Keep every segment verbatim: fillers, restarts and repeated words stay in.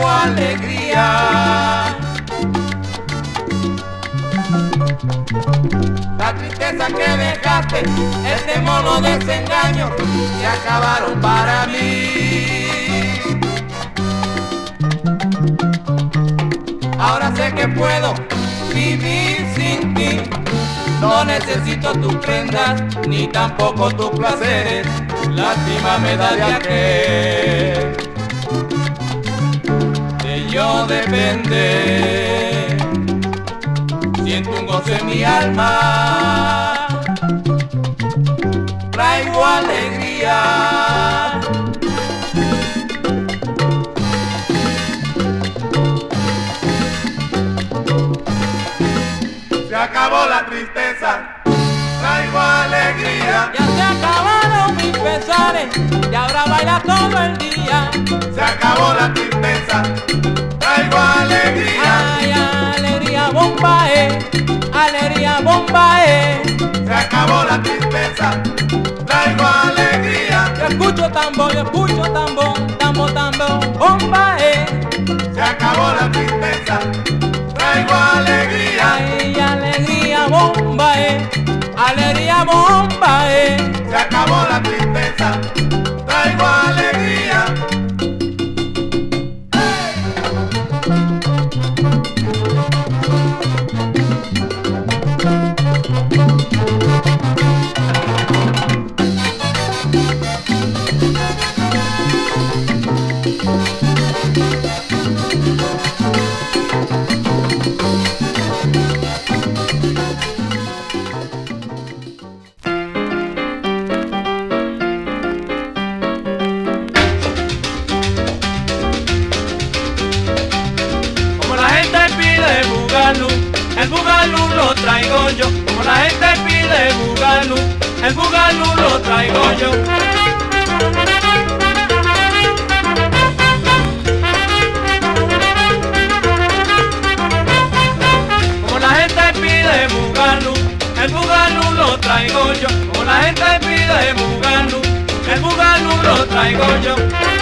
traigo alegría. La tristeza que dejaste, el temor, los desengaños, se acabaron para mí. Ahora sé que puedo vivir sin ti. No necesito tus prendas, ni tampoco tus placeres. Lástima me da de aquel de yo depende. Siento un gozo en mi alma, traigo alegría. Se acabó la tristeza, traigo alegría. Ya se acabaron mis pesares y ahora baila todo el día. Se acabó la tristeza, traigo alegría. Ay, alegría bomba, eh, alegría bomba, eh. Se acabó la tristeza, traigo alegría. Yo escucho tambor, yo escucho tambor, tambor, tambor, bomba, eh. Se acabó la tristeza, traigo alegría. Ay, alegría bomba, eh, alegría bomba, eh. Se acabó la tristeza, traigo alegría. El bugalú lo traigo yo, como la gente pide bugalú, el bugalú lo traigo yo. Como la gente pide bugalú, el bugalú lo traigo yo, como la gente pide bugalú, el bugalú lo traigo yo.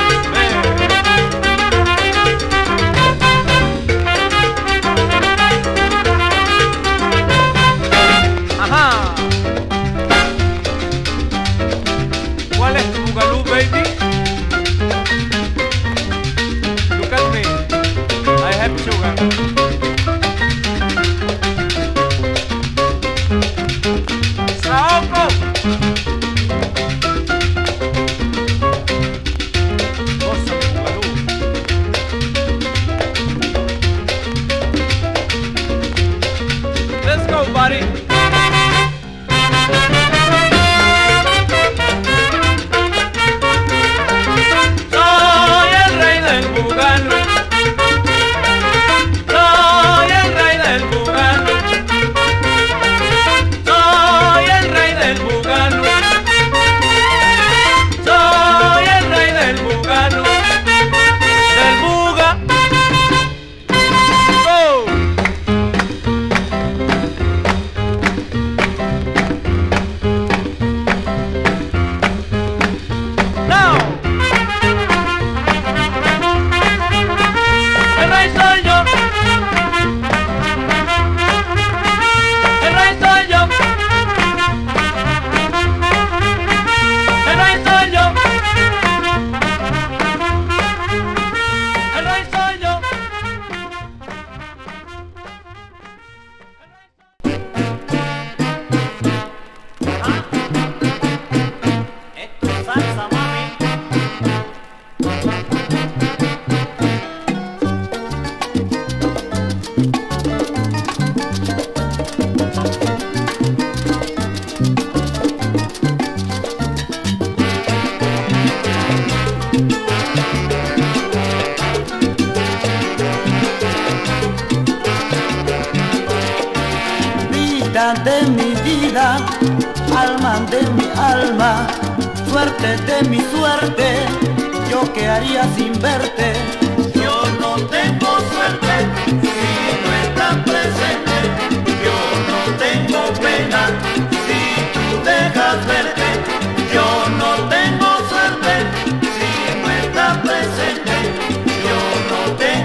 ¿Cuál es tu bugalú, baby? Look at me. I have sugar. Saoko. Goza mi bugalú. Let's go, buddy. De mi vida, alma de mi alma, suerte de mi suerte, yo qué haría sin verte. Yo no tengo suerte si no estás presente, yo no tengo pena si tú dejas verte. Yo no tengo suerte si no estás presente, yo no tengo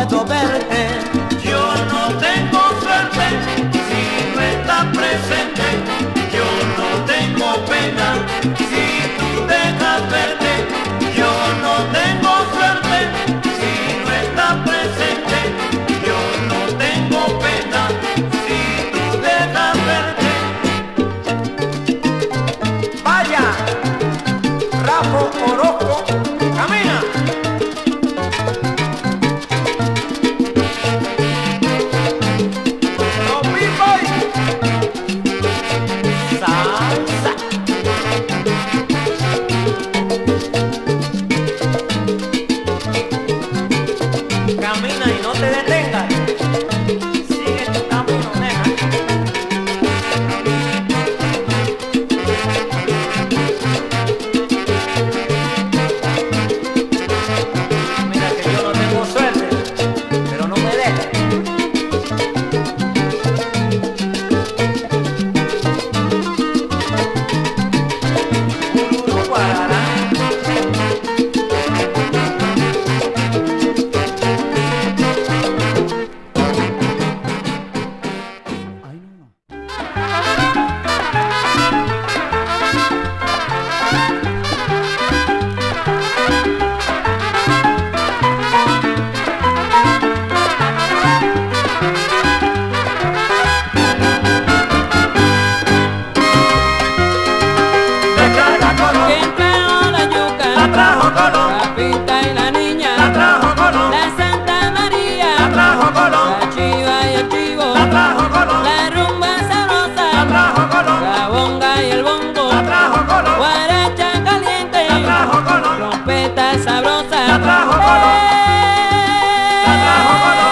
puedo verte. Yo no tengo suerte si no estás presente. Yo no tengo pena si tú dejas verte. Yo no tengo suerte si no estás presente. Yo no tengo pena si tú dejas verte. Vaya, Rafa Orozco, camina. Los B-Boy. Salsa. Camina y no te detengas. Sigue tu camino, nena. Mira que yo no tengo suerte, pero no me dejes. Ururu, guarará. ¿Quién trajo la yuca? La trajo Colón. La Pinta y la niña. La trajo Colón. La Santa María. La trajo Colón. La chiva y el chivo. La trajo Colón. La rumba La sabrosa. trajo Colón. La bonga y el bongo. La trajo Colón. Guaracha caliente. La trajo Colón. Trompeta sabrosa. La trajo Colón. La trajo Colón.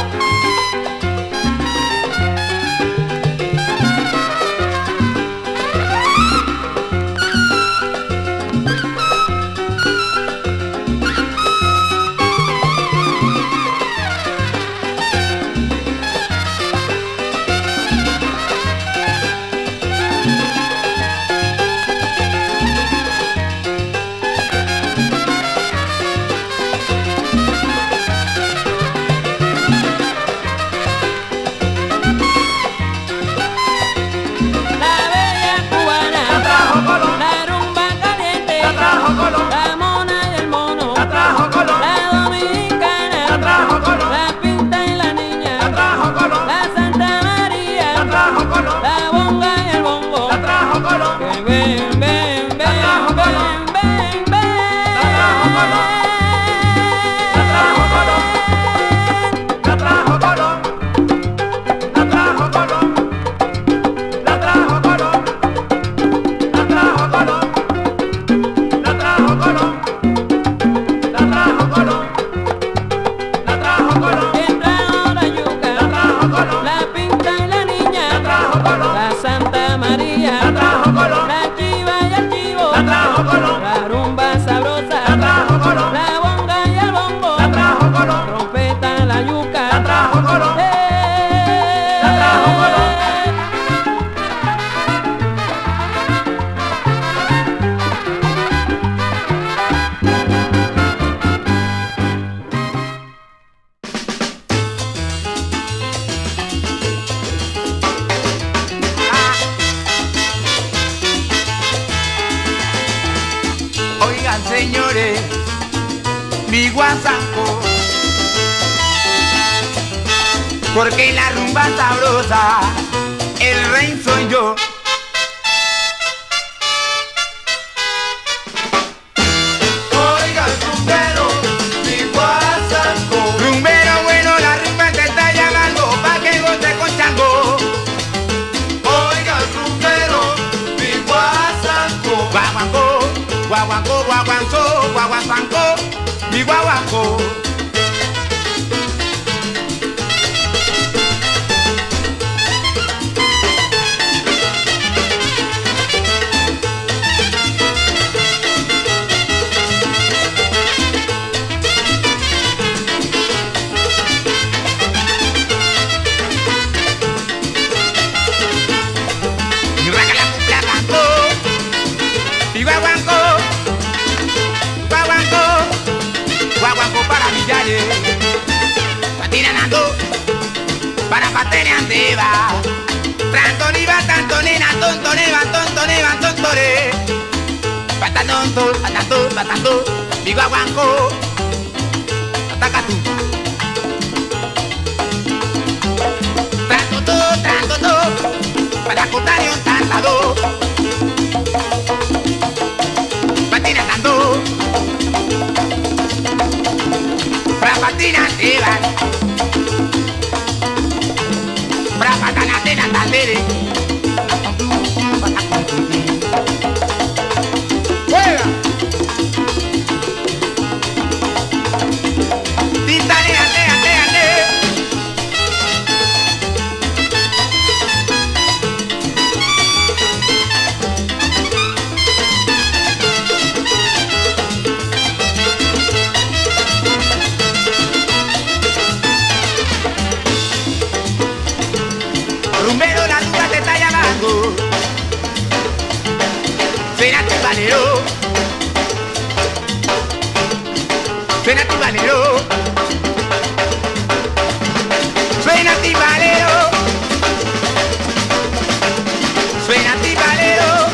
La bella cubana. La trajo Colón. La rumba caliente. La trajo Colón. La mona y el mono. La trajo Colón. La dominicana. La trajo Colón. La Pinta y la niña. La trajo Colón. La Santa María. La trajo Colón. La bonga y el bongo. La trajo Colón. Que ven, ven, ven, trajo ven, Colón. ven, ven. La trajo Colón. La trajo Colón. La trajo Colón. La trajo Colón. La trajo Colón. La trajo Colón. La trajo Colón. La trajo Colón. La trajo Colón. ¿Quién trajo la yuca? La trajo Colón. La Pinta y la niña. La trajo Colón. La Santa María. La trajo Colón. La chiva y el chivo. La trajo Colón. La rumba sabrosa. La trajo Colón. La bonga y el bongo. La trajo Colón. Trompeta la yuca. La trajo Colón. Eh. La trajo Colón. Oigan señores, mi guasanco, porque la rumba sabrosa, el rey soy yo. Oiga el rumbero, mi guasanco. Rumbero bueno, la rumba te está llamando pa' que goce con chango. Oiga el rumbero, mi guasanco. Guaguancó, guaguancó, guaguancó, guaguancó, mi guaguancó. Prapatene andeva, Trantoniva, Tantonina, Tontoneva, Tontoneva, Tontore, Patanonto, Patato, Patato, Biguaguanco, Atacatu. Trantoto, Trantoto, para contar un tantado, Patina tanto, Prapatena andeva, Prapatana tena tandere. ¡Juega! Tintane, ande, ande, ande. Rumbero, la duda te está llamando. Suena timbalero, suena timbalero, suena timbalero, suena timbalero.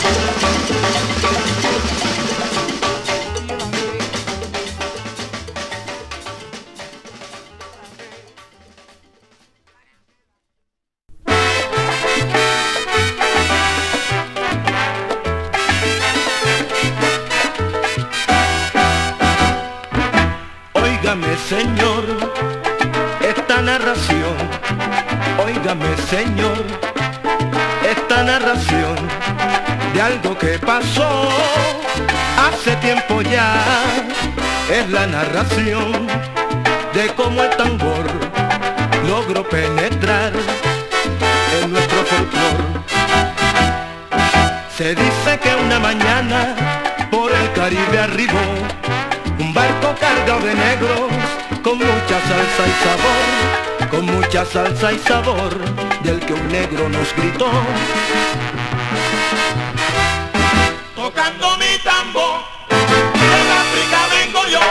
Óigame, señor, esta narración, óigame, señor, esta narración de algo que pasó hace tiempo ya. Es la narración de cómo el tambor logró penetrar en nuestro folclor. Se dice que una mañana por el Caribe arribó un barco cargado de negros, con mucha salsa y sabor, con mucha salsa y sabor, del que un negro nos gritó. Tocando mi tambor, del África vengo yo.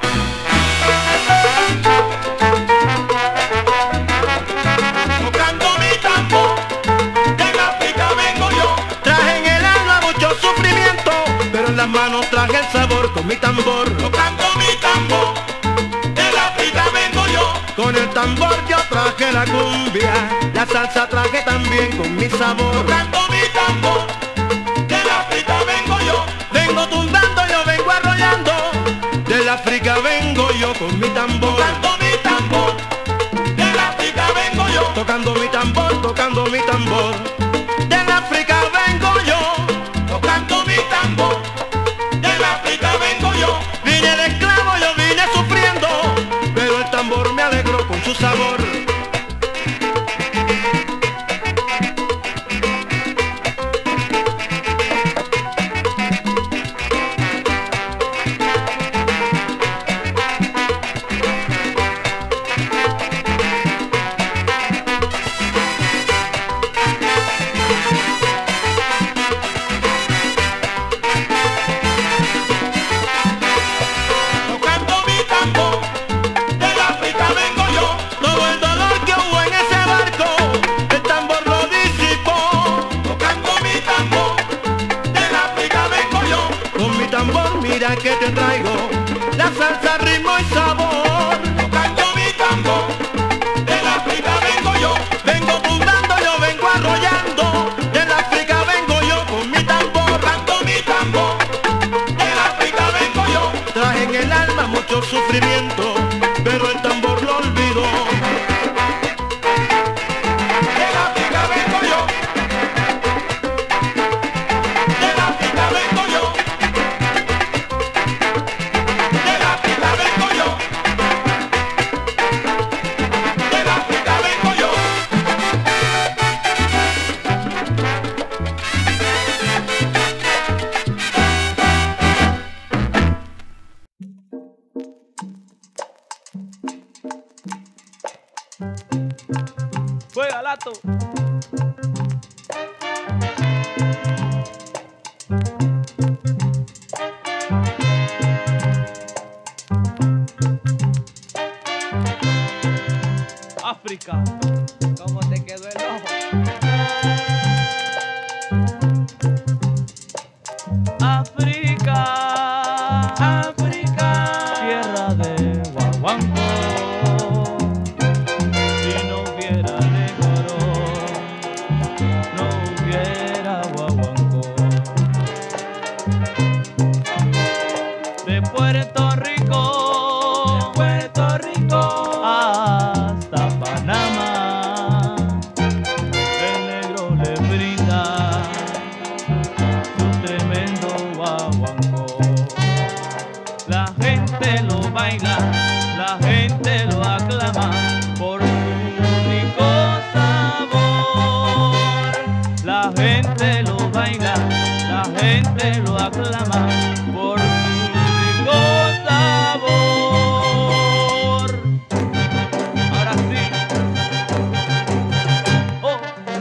Tocando mi tambor, del África vengo yo. Traje en el alma mucho sufrimiento, pero en las manos traje el sabor con mi tambor. Tocando mi tambor, del África vengo yo. Con el tambor yo traje la cumbia, la salsa traje también con mi sabor. Tocando mi tambor, del África vengo yo. Vengo tumbando, yo vengo arrollando, del África vengo yo con mi tambor. Tocando mi tambor, del África vengo yo. Tocando mi tambor, tocando mi tambor, del África vengo yo. Tocando mi tambor, del África vengo yo. Vine de esclavo, yo vine sufriendo, pero el tambor me alegró con su sabor. Mira que te traigo la salsa, ritmo y sabor. Tocando mi tambor, del África vengo yo. Vengo tumbando, yo vengo arrollando, del África vengo yo con mi tambor. Tocando mi tambor, del África vengo yo. Traje en el alma mucho sufrimiento, pero el tambor lo olvidó. Del África vengo yo, del África vengo yo. Juega, Lato. África. Come ¿Cómo te quedó el ojo? África, África, tierra de guaguancó. Si no hubiera negro, no hubiera guaguancó. De Puerto Rico, de Puerto Rico hasta Panamá, el negro le brinda su tremendo guaguancó. La gente lo baila, la gente lo aclama por su rico sabor. La gente lo baila, la gente lo aclama por su rico sabor. Ahora sí. Oh.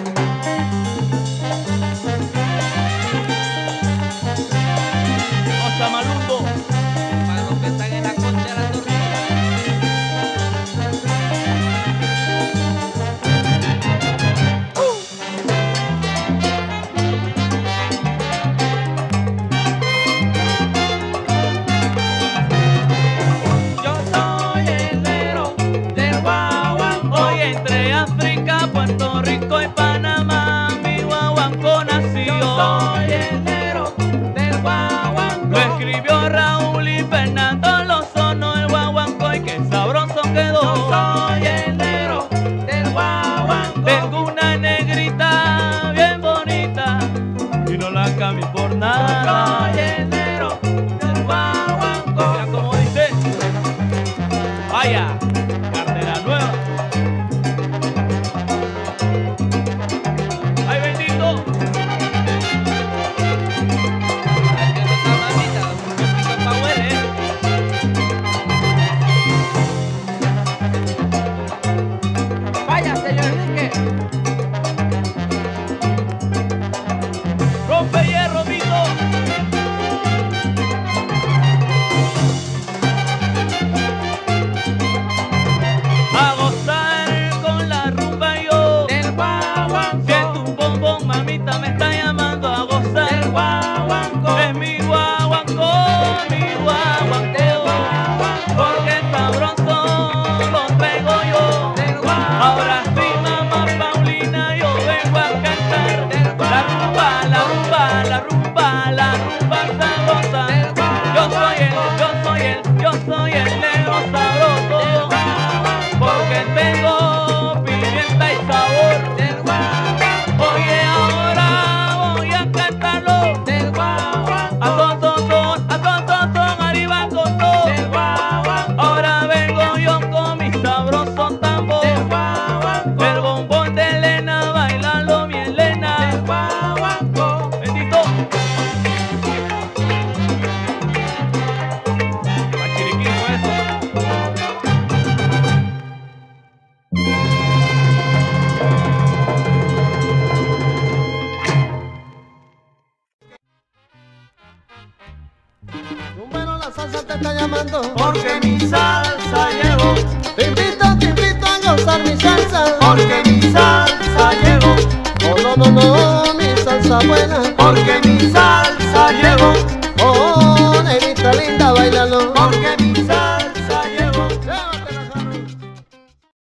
Cosa Malundo. Para los que están en la concha de la tortuga. Yo soy el negro del guaguancó. Hoy entre África, Puerto Rico y Panamá, mi guaguancó nació. Yo soy el negro del guaguancó. Lo escribió Raúl y Fernando Lozano, el guaguancó, y qué sabroso quedó. Yo soy el negro del guaguancó. Tengo una negrita bien bonita y no la cambio por nada. Yo soy el negro del guaguancó. Mira cómo dice. Vaya, cartera nueva. ¡Ay, bendito! Ay, que no está mamita, un poquito pa' huele, ¿eh? Vaya, señor Enrique. ¡Rompe hierro, Vito! A gozar con la rumba yo Del guaguancó. siento un bombón, mamita me está llamando a gozar. Del guaguancó. Es mi guaguancó, mi guaguancó, porque sabroso lo traigo yo. Del guaguancó. Ahora sí, mamá Paulina, yo vengo a cantar Del la rumba, la rumba, la rumba, la rumba sabrosa. Del guaguancó. Yo soy el, yo soy el, yo soy el negro sabroso, porque tengo pimienta y sabor. Del guaguancó. Oye, ahora voy a cantarlo. Del guaguancó. A ton, ton, ton, a ton, ton, ton, arriba con todo. Del guaguancó. Ahora vengo yo con mi sabroso tambor. Del guaguancó. El bombón de Elena, bailalo mi Elena. Del guaguancó. Bendito. Machiriquín fue eso. Número la salsa te está llamando. Porque mi salsa llegó. Te invito, te invito a gozar mi salsa. Porque mi salsa llegó. Oh no, no, no, mi salsa buena. Porque mi salsa